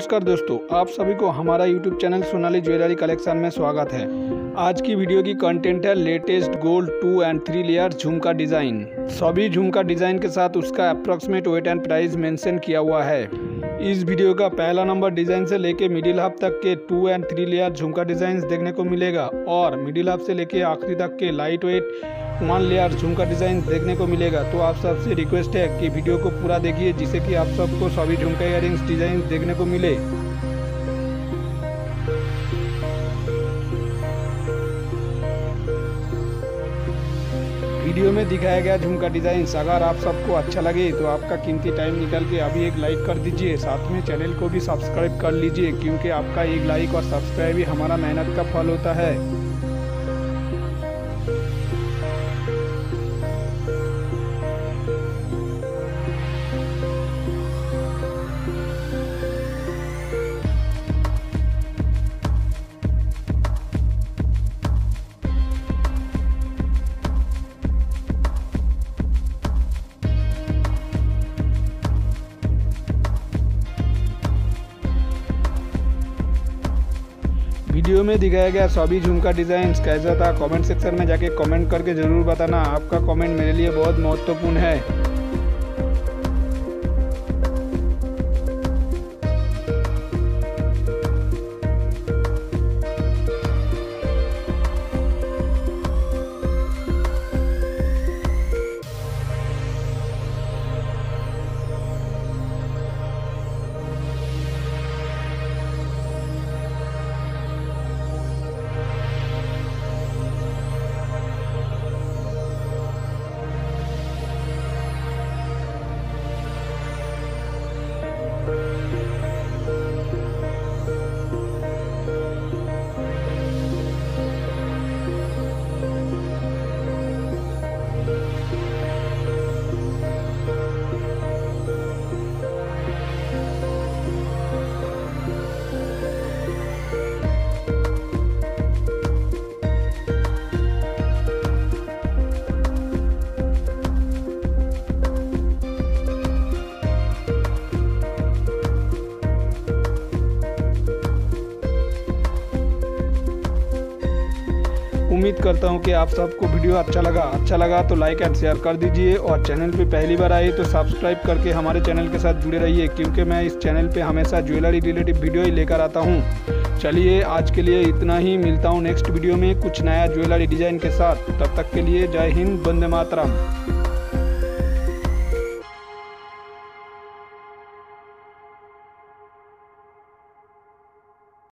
नमस्कार दोस्तों, आप सभी को हमारा YouTube channel Sonali jewellery collection में स्वागत है। आज की वीडियो की कंटेंट है लेटेस्ट गोल्ड 2 एंड 3 लेयर झुमका डिज़ाइन। सभी झुमका डिज़ाइन के साथ उसका approximate weight and price mention किया हुआ है। इस वीडियो का पहला नंबर डिज़ाइन से लेके मिडिल हाफ तक के 2 एंड 3 लेयर झुमका डिज़ाइन देखने को मिलेगा और मिडिल हाफ से लेके आखिरी तक के लाइट वेट 1 लेयर झुमका डिज़ाइन देखने को मिलेगा। तो आप सबसे रिक्वेस्ट है कि वीडियो को पूरा देखिए, जिससे कि आप सबको सभी झुमका इयररिंग्स डिज़ाइन देखने को मिले। वीडियो में दिखाया गया झुमका डिज़ाइन अगर आप सबको अच्छा लगे तो आपका कीमती टाइम निकल के अभी एक लाइक कर दीजिए, साथ में चैनल को भी सब्सक्राइब कर लीजिए, क्योंकि आपका एक लाइक और सब्सक्राइब ही हमारा मेहनत का फल होता है। वीडियो में दिखाया गया सभी झुमका डिज़ाइन कैसा था, कमेंट सेक्शन में जाके कमेंट करके ज़रूर बताना। आपका कमेंट मेरे लिए बहुत महत्वपूर्ण है। उम्मीद करता हूं कि आप सबको वीडियो अच्छा लगा तो लाइक एंड शेयर कर दीजिए, और चैनल पे पहली बार आए तो सब्सक्राइब करके हमारे चैनल के साथ जुड़े रहिए, क्योंकि मैं इस चैनल पे हमेशा ज्वेलरी रिलेटेड वीडियो ही लेकर आता हूं। चलिए आज के लिए इतना ही, मिलता हूं नेक्स्ट वीडियो में कुछ नया ज्वेलरी डिज़ाइन के साथ। तब तक के लिए जय हिंद, वंदे मातरम।